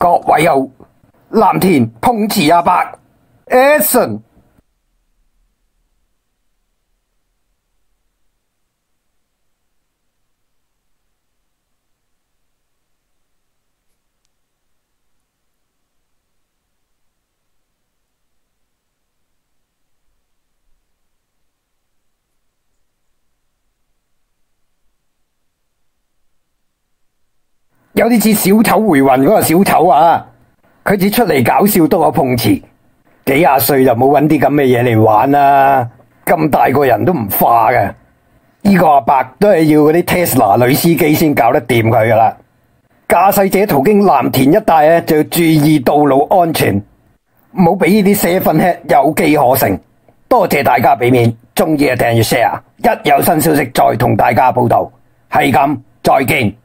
各位好，藍田碰瓷阿伯 Action。有啲似小丑回魂嗰個小丑啊，佢只出嚟搞笑多過碰瓷，幾廿歲就冇揾啲咁嘅嘢嚟玩啦，咁大個人都唔化嘅。呢個阿伯都係要嗰啲 Tesla 女司機先搞得掂佢噶啦。駕駛者途經藍田一帶咧，就要注意道路安全，唔好俾呢啲7 head 有機可乘。多謝大家俾面，中意就訂閱 share，一有新消息再同大家報道。係咁，再見。